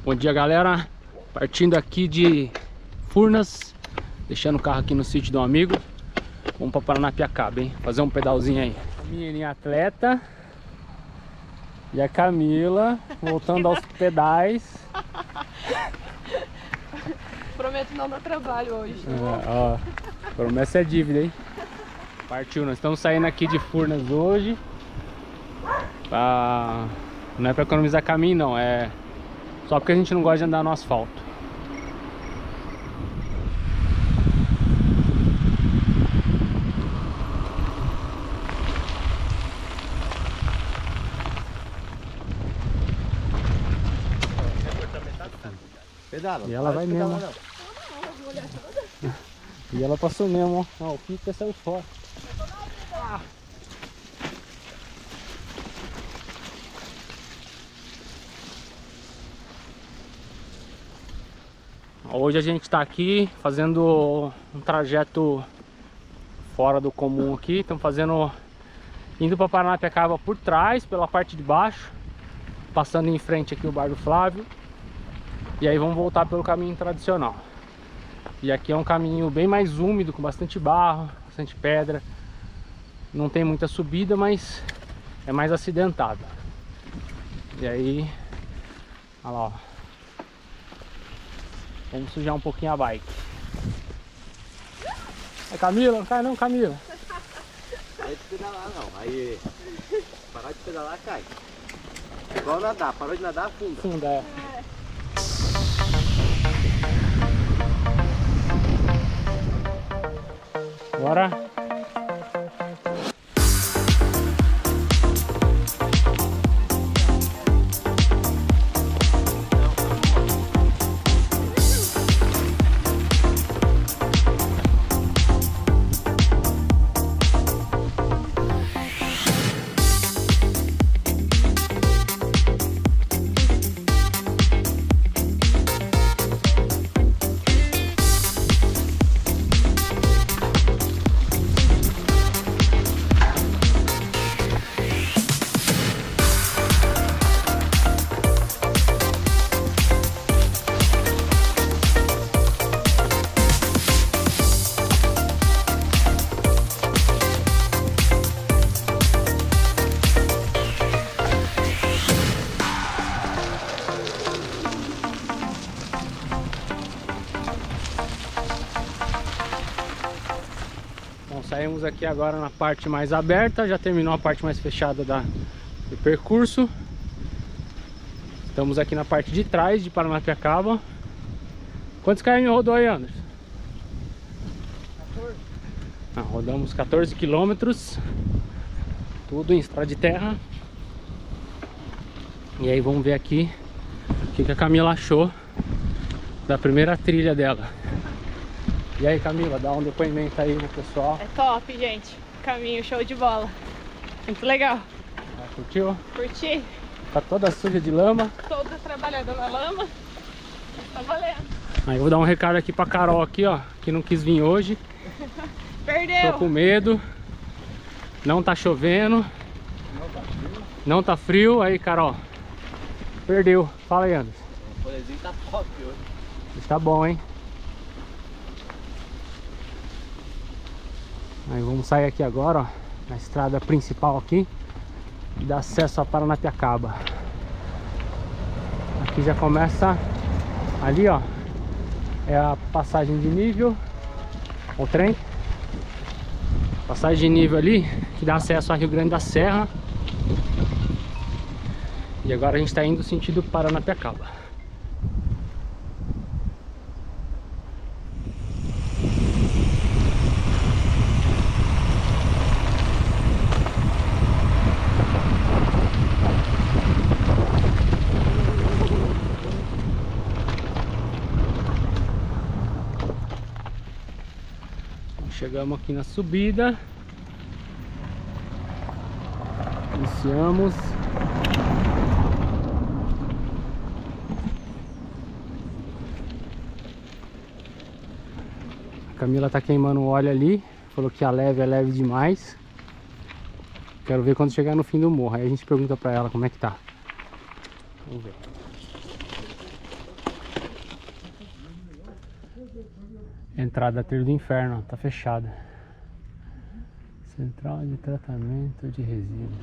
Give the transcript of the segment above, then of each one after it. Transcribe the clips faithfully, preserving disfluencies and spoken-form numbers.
Bom dia, galera. Partindo aqui de Furnas, deixando o carro aqui no sítio de um amigo. Vamos para Paranapiacaba, hein? Fazer um pedalzinho aí. A menininha atleta e a Camila voltando aos pedais. Prometo não dar trabalho hoje. É, ó, promessa é dívida, hein? Partiu, nós estamos saindo aqui de Furnas hoje. Pra... Não é para economizar caminho, não. É só porque a gente não gosta de andar no asfalto. Pedala. E ela vai mesmo. E ela passou mesmo, ó. Ó, o pica saiu fora. Hoje a gente está aqui fazendo um trajeto fora do comum aqui. Estamos fazendo, indo para Paranapiacaba por trás, pela parte de baixo, passando em frente aqui o bar do Flávio. E aí vamos voltar pelo caminho tradicional. E aqui é um caminho bem mais úmido, com bastante barro, bastante pedra. Não tem muita subida, mas é mais acidentado. E aí, olha lá, ó. Vamos sujar um pouquinho a bike. É Camila, não cai não, Camila. Aí de pedalar não, aí parar de pedalar cai. Igual nadar, parou de nadar, afunda. Funda, é. Bora. Bom, saímos aqui agora na parte mais aberta, já terminou a parte mais fechada da, do percurso. Estamos aqui na parte de trás de Paranapiacaba. Quantos quilômetros rodou aí, Anderson? quatorze. Ah, rodamos quatorze quilômetros, tudo em estrada de terra. E aí vamos ver aqui o que, que a Camila achou da primeira trilha dela. E aí, Camila, dá um depoimento aí pro pessoal. É top, gente. Caminho show de bola. Muito legal. Ah, curtiu? Curti. Tá toda suja de lama. Toda trabalhando na lama. Tá valendo. Aí eu vou dar um recado aqui pra Carol aqui, ó, que não quis vir hoje. Perdeu. Tô com medo. Não tá chovendo. Não tá frio. Não tá frio. Aí, Carol. Perdeu. Fala aí, Anderson. O rolezinho tá top hoje. Tá bom, hein? Aí vamos sair aqui agora, ó, na estrada principal aqui, e dá acesso a Paranapiacaba. Aqui já começa ali, ó, é a passagem de nível, o trem. Passagem de nível ali, que dá acesso a Rio Grande da Serra. E agora a gente está indo sentido Paranapiacaba. Chegamos aqui na subida. Iniciamos. A Camila tá queimando o óleo ali. Falou que a leve é leve demais. Quero ver quando chegar no fim do morro. Aí a gente pergunta pra ela como é que tá. Vamos ver. Entrada da trilha do inferno, ó, tá fechada. Central de tratamento de resíduos.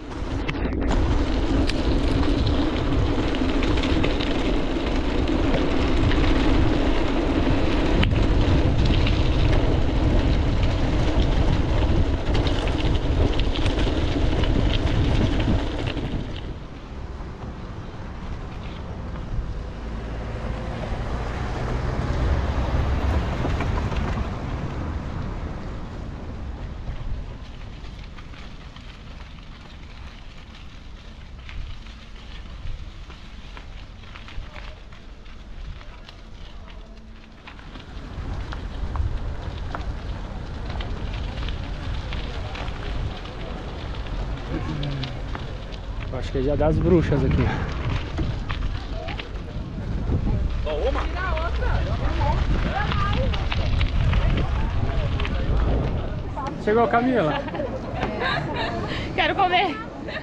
Acho que é dia das bruxas aqui. Chegou, Camila? Quero comer.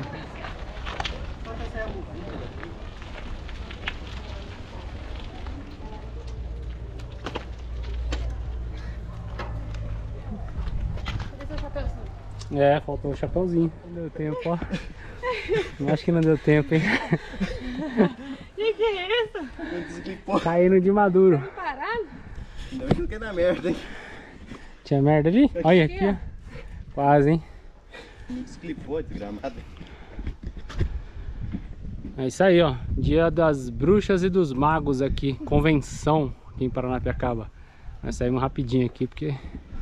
É, faltou o chapeuzinho. Não deu tempo, ó. Acho que não deu tempo, hein? Que que é isso? Caindo de maduro. Parado? Ainda bem que não quer dar merda, hein? Tinha merda ali? Olha aqui, ó. Quase, hein? Desclipou, desgramado. É isso aí, ó. Dia das bruxas e dos magos aqui. Convenção aqui em Paranapiacaba. Nós saímos rapidinho aqui porque...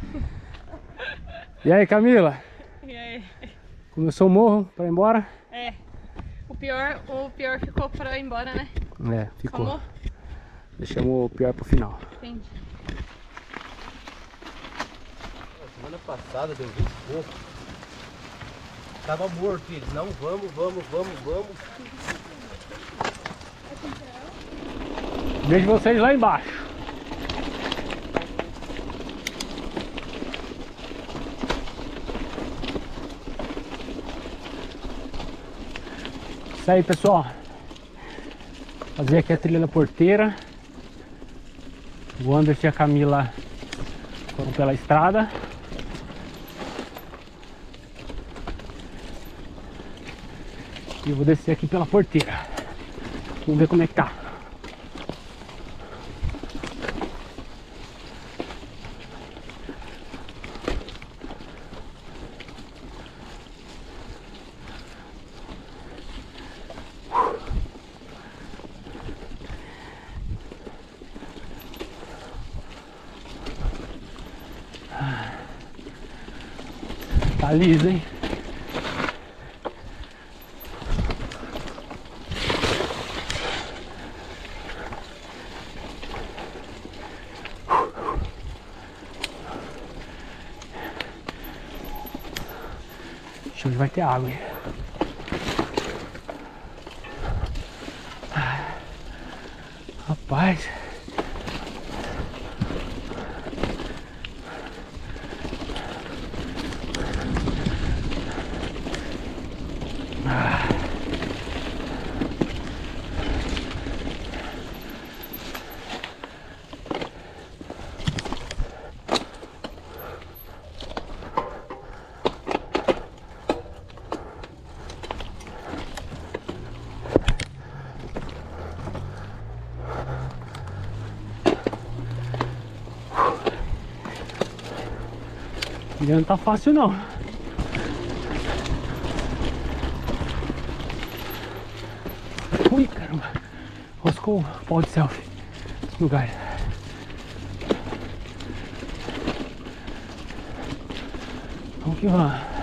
E aí, Camila? E aí? Começou o morro pra ir embora? É. O pior, o pior ficou pra ir embora, né? É, ficou. Como? Deixamos o pior pro final. Entendi. Semana passada deu vinte e pouco. Tava morto eles. Não, vamos, vamos, vamos, vamos. Vejo vocês lá embaixo. Isso aí, pessoal. Fazer aqui a trilha da porteira. O Anderson e a Camila foram pela estrada. E eu vou descer aqui pela porteira. Vamos ver como é que tá. Tá liso, hein? Hoje vai ter água, hein? Rapaz. Não tá fácil não. Ui, caramba. Roscou o pau de selfie no lugar. Vamos que vamos.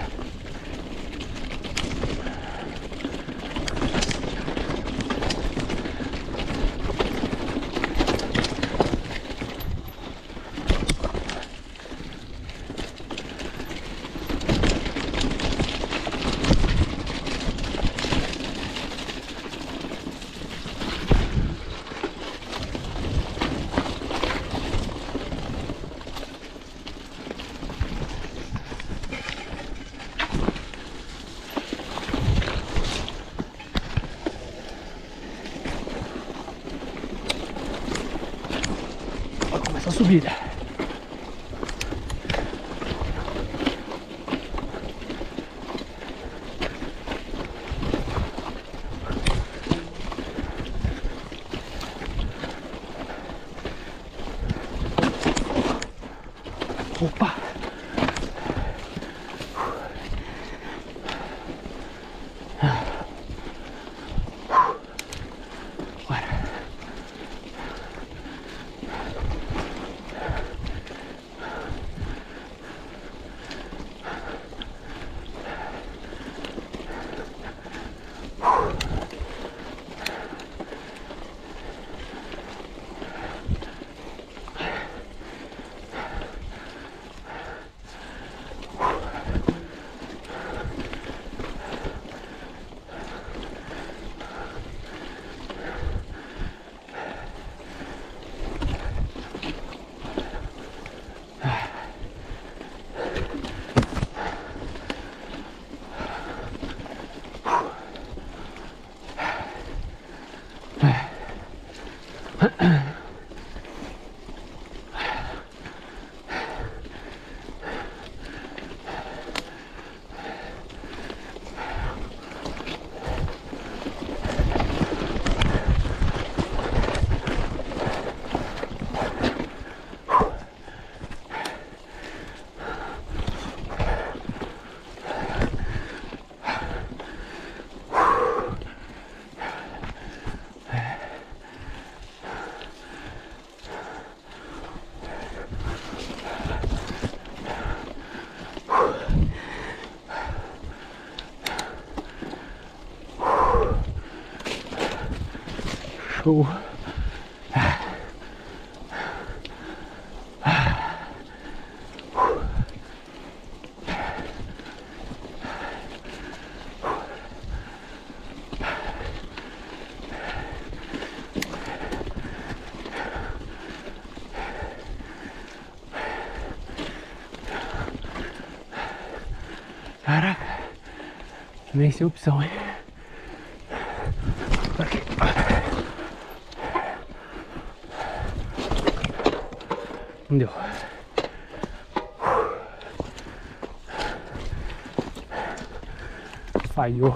essa subida. Opa! Show. Caraca, nem sem opção, hein? Aqui. Não deu. Falhou.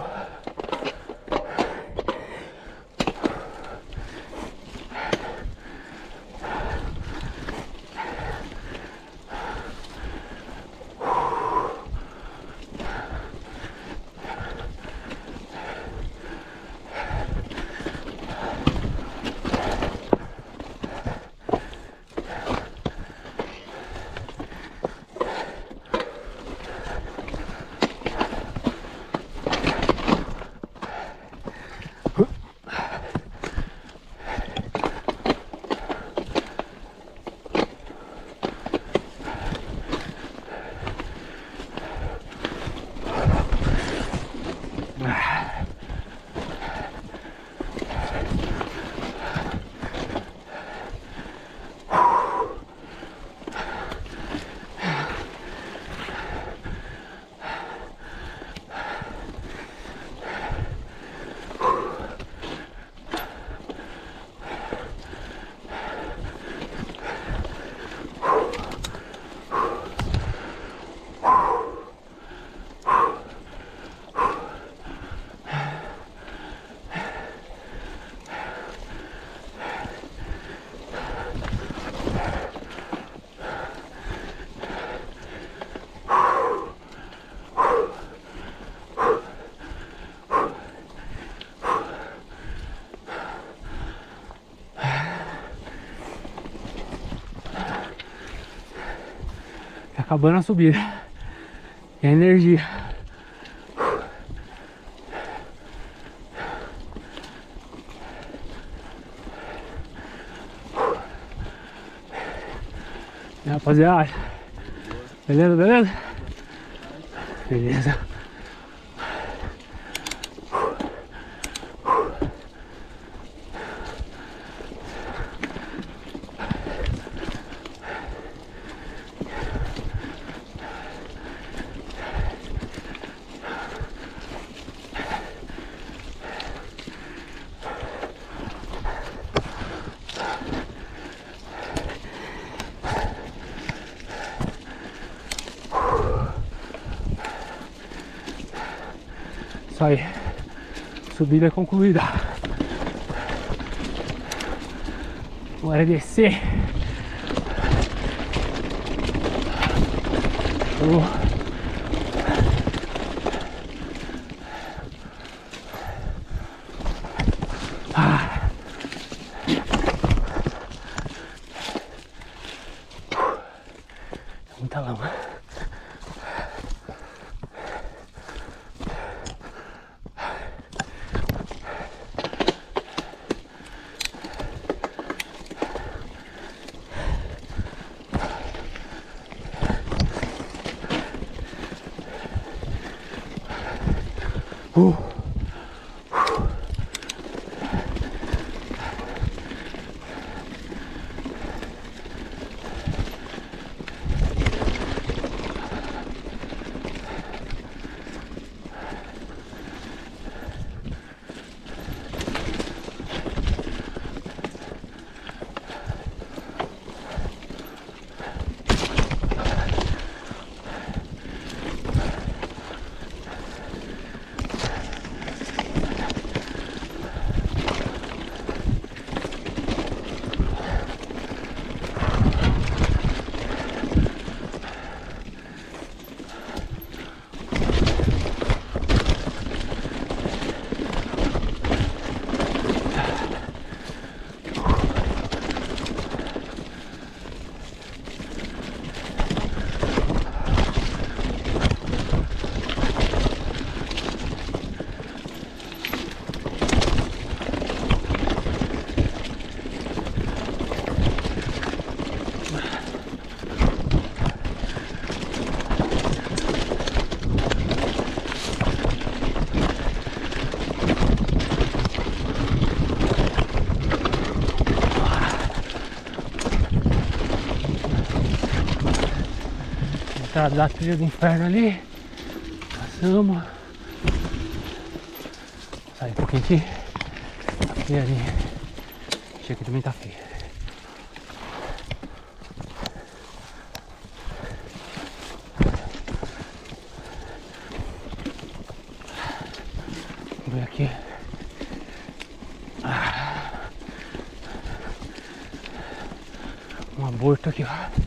Acabando a subida. E a energia. E aí, rapaziada. Beleza, beleza? Beleza. isso aí. Subida concluída. Agora é descer. Uh. Ah. É muita lama. Uh. Entrada da trilha do inferno ali. Passamos. Sai um pouquinho aqui. E ali. Achei que também tá feio. Vamos ver aqui. Um aborto aqui, ó.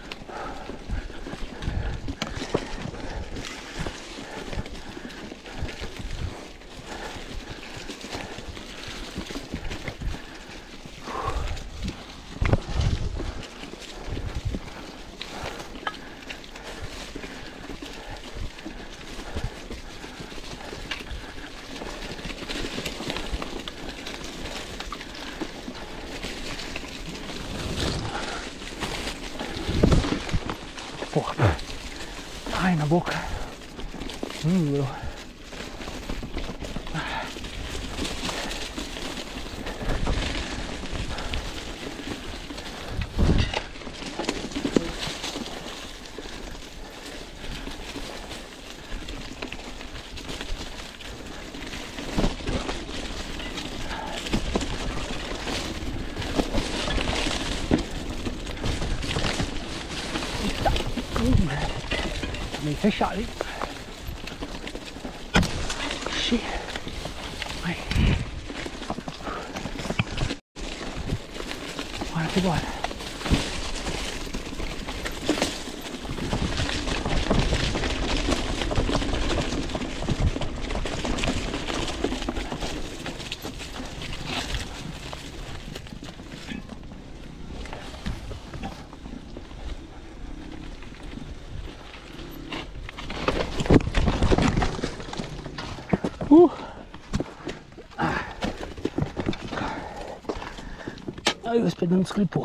Porra. Ai, na boca. Hum, meu. Meio fechado, hein? Ixi. Ai. Bora que bora. Uh. Ah. Ai, o hospedão desclipou.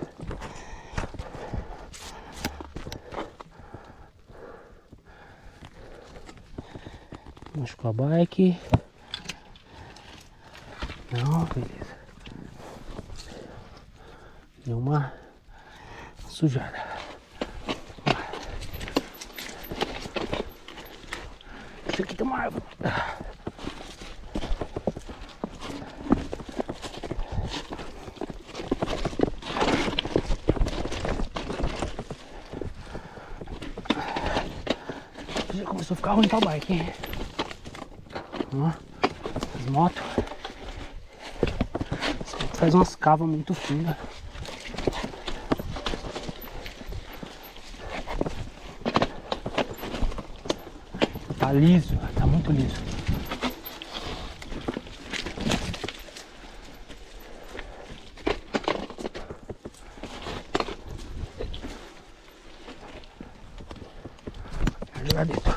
Machucou a bike. Não, beleza. Deu uma sujada. Isso aqui tem uma árvore. Já começou a ficar ruim pra bike, hein? Ó, as motos. As motos faz umas cavas muito finas. Tá liso, tá muito liso. Lá dentro.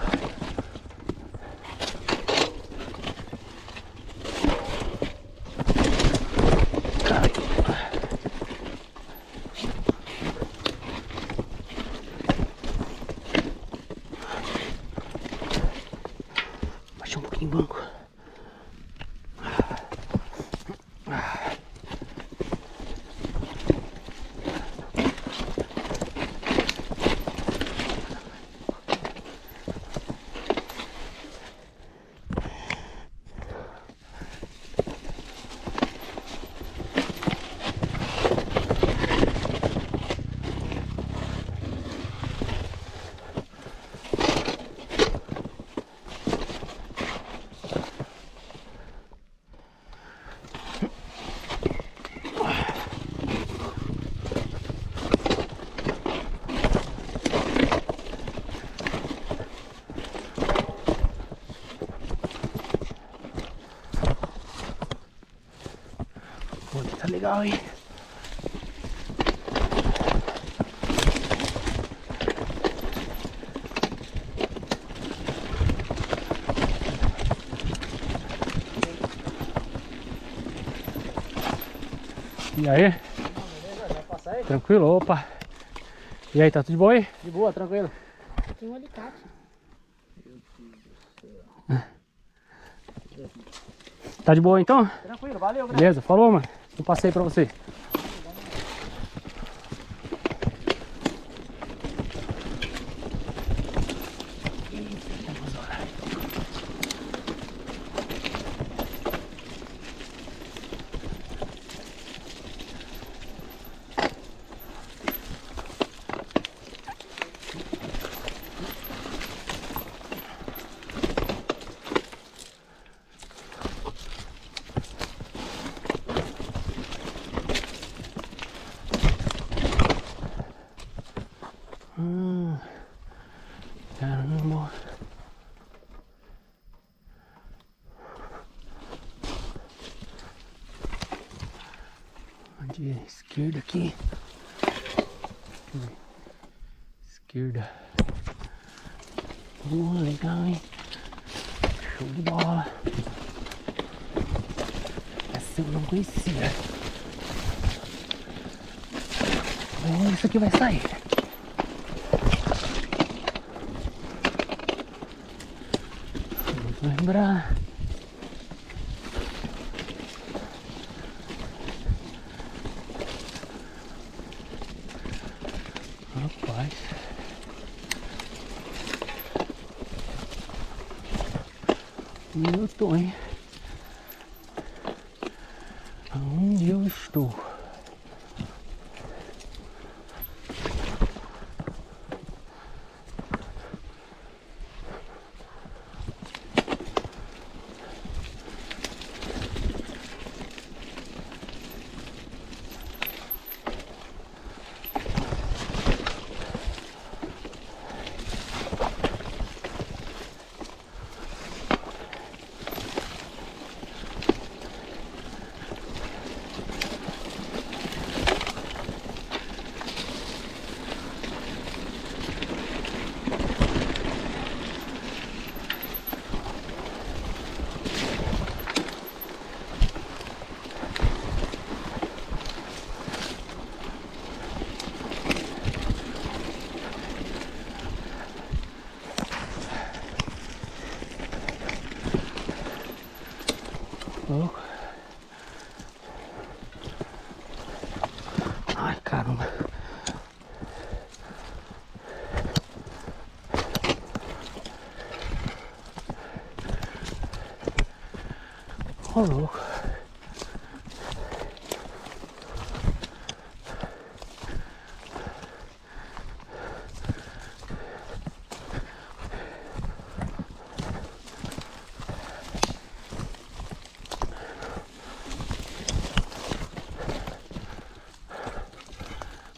Baixa um pouquinho o banco. Tá legal, hein? E aí? Tranquilo? Opa! E aí, tá tudo de boa aí? De boa, tranquilo. Tem um alicate. Tá de boa então? Tranquilo, valeu, grande. Beleza, falou, mano. Eu passei pra você. Hum, caramba. De esquerda aqui. Esquerda. Boa, legal, hein? Show de bola. Essa eu não conhecia. Vamos ver se isso aqui vai sair. Vamos lembrar. Rapaz. Eu tô, hein? Aonde eu estou? Louco. Ai, caramba. Ô, louco.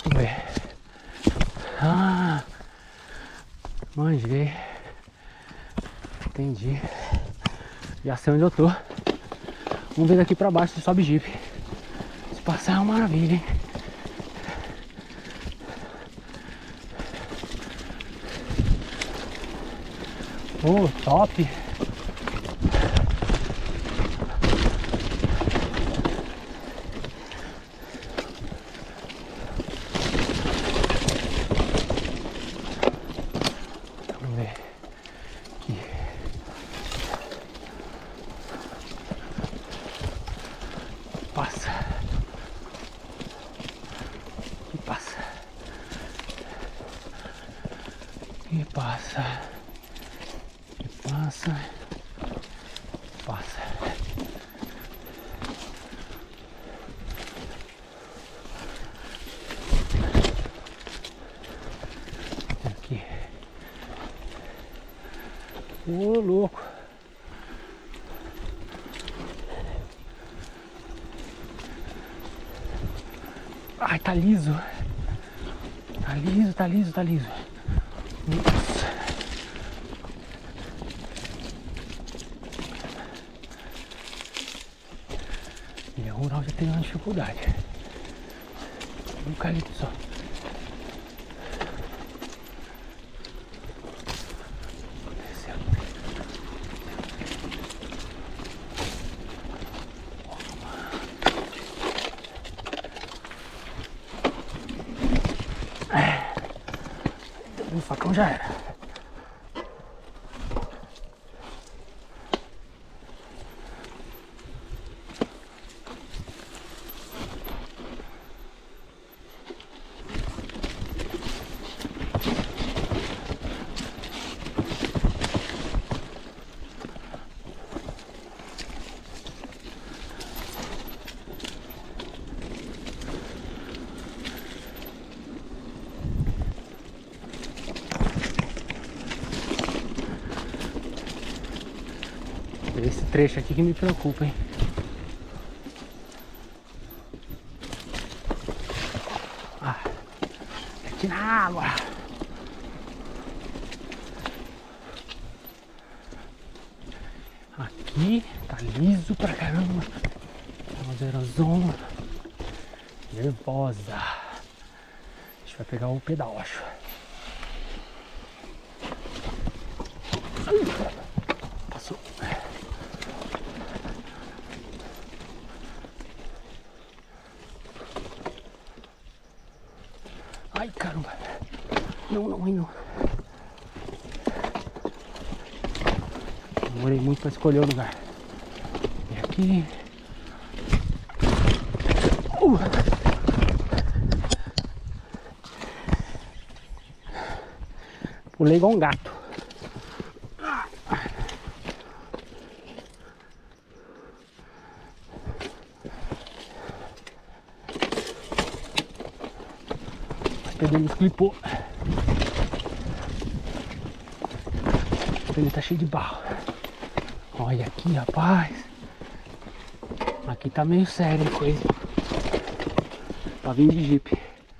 Vamos ver. Ah, manjei. Entendi. Já sei onde eu tô. Vamos ver daqui pra baixo se sobe Jeep. Se passar é uma maravilha, hein? Oh, top! Vamos ver aqui. Passa. E passa. E passa. Passa, passa. Aqui. Ô, louco. Ai, tá liso. Tá liso, tá liso, tá liso. Nossa. Rural já tem uma dificuldade. Um calito só. Desceu. O facão já era. Esse trecho aqui que me preocupa, hein? Ah, aqui na água. Aqui tá liso pra caramba. Uma zona nervosa. A gente vai pegar o pedal, acho. Passou. Ai, caramba. Não, não, não. Demorei muito para escolher o lugar. E aqui. Uh! Pulei igual um gato. Pegamos, clipou. Ele tá cheio de barro. Olha aqui, rapaz. Aqui tá meio sério, coisa. Pra vir de Jeep.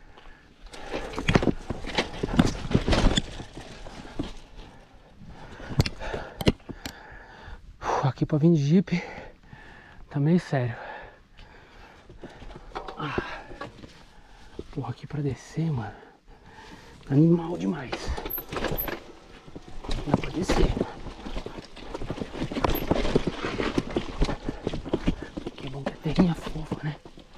Aqui pra vir de Jeep tá meio sério. Ah. Porra, aqui pra descer, mano. Animal demais. Dá pra descer. Aqui é bom que é terrinha fofa, né?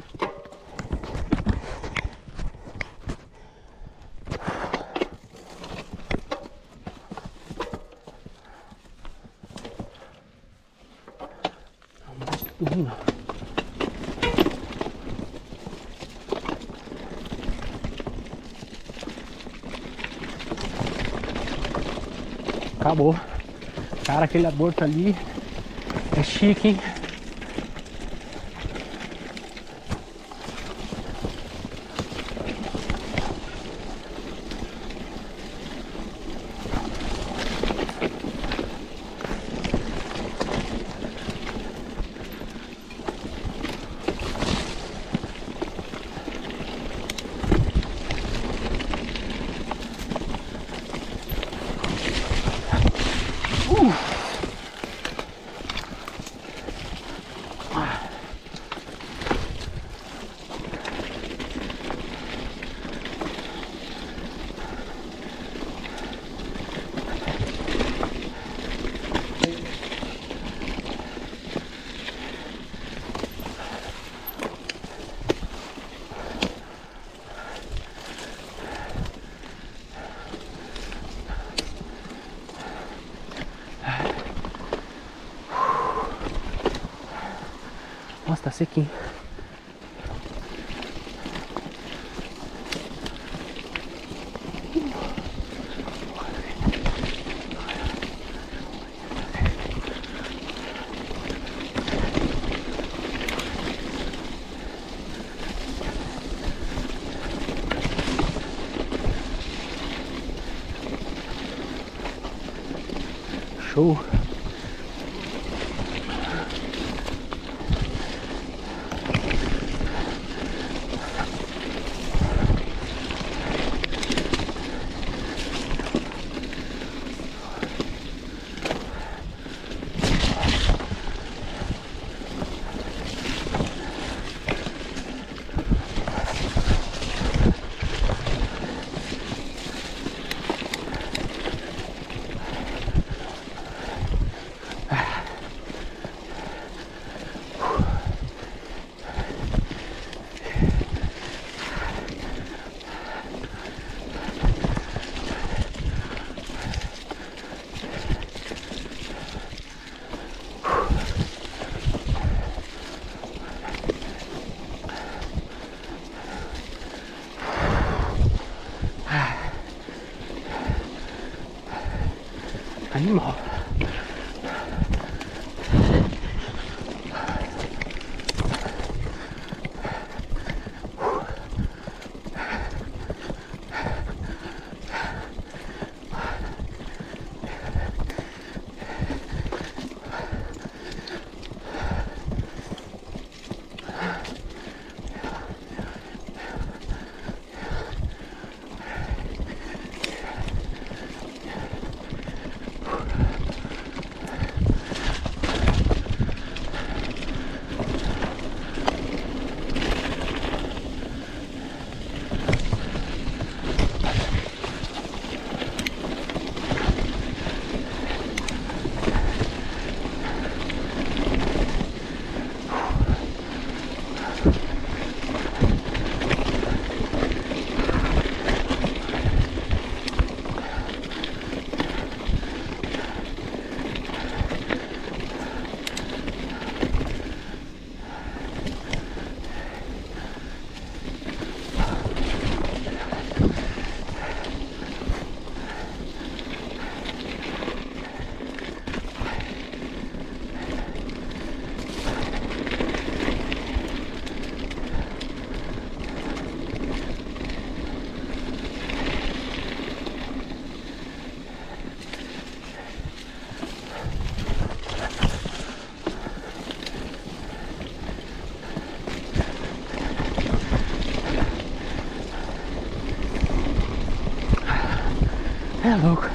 Não mais tudo ruim, não. Acabou. Cara, aquele aborto ali é chique, hein? sequinho. Show. Animal. É louco.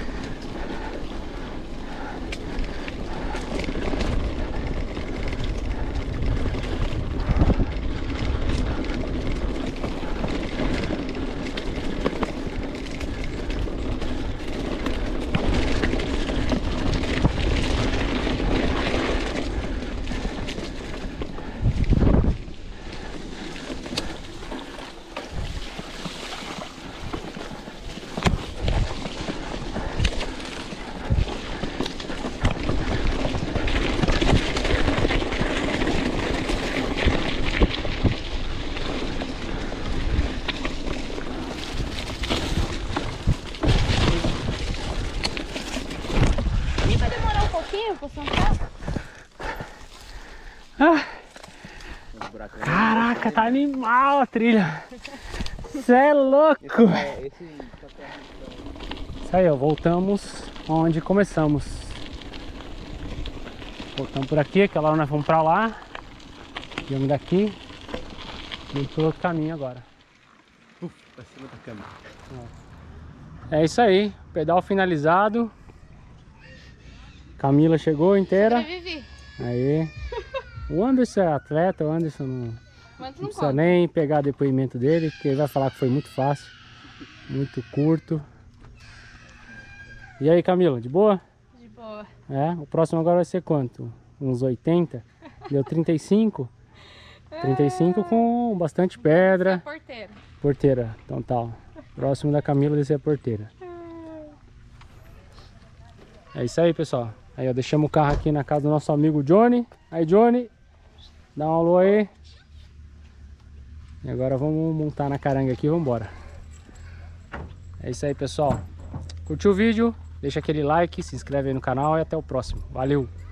Ah, caraca, tá animal a trilha. Cê é louco. Isso aí, ó, voltamos onde começamos. Voltamos por aqui, aquela hora nós fomos pra lá. Viemos daqui. Vamos por outro caminho agora. Uf, pra cima da câmera. É isso aí, pedal finalizado. Camila chegou inteira. Sobrevivi. Aí. O Anderson é atleta, o Anderson não, Mas não não precisa conta. nem pegar depoimento dele, porque ele vai falar que foi muito fácil, muito curto. E aí, Camila, de boa? De boa. É, o próximo agora vai ser quanto? Uns oitenta? Deu trinta e cinco? trinta e cinco com bastante pedra. Porteiro. Porteira, então tá. Ó. Próximo da Camila descer a porteira. É isso aí, pessoal. Aí, ó, deixamos o carro aqui na casa do nosso amigo Johnny. Aí, Johnny. Dá um alô aí. E agora vamos montar na caranga aqui e vamos embora. É isso aí, pessoal. Curtiu o vídeo? Deixa aquele like, se inscreve aí no canal e até o próximo. Valeu!